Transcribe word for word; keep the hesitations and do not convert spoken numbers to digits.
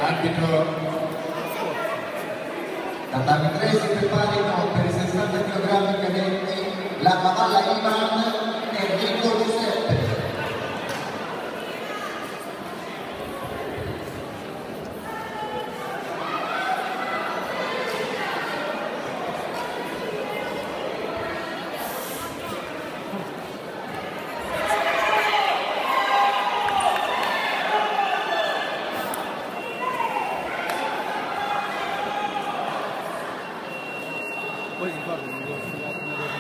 Arbitro Tatami tre si preparino per i sessanta chilogrammi cadenti